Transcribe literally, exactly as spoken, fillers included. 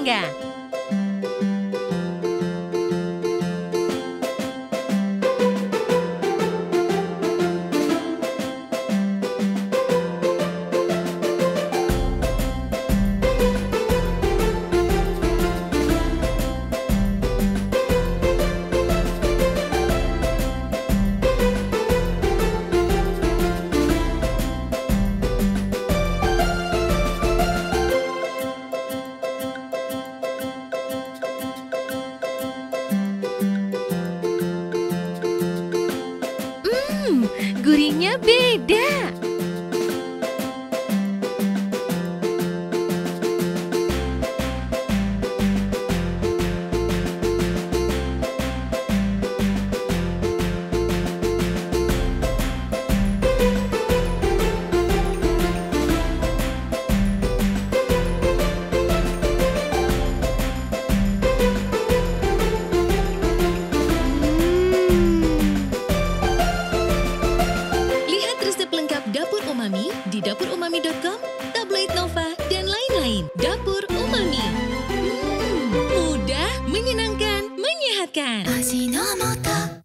bangga. Gurihnya beda. Dapur Umami di dapur umami dot com, tablet Nova, dan lain-lain. Dapur Umami. Hmm, mudah, menyenangkan, menyehatkan.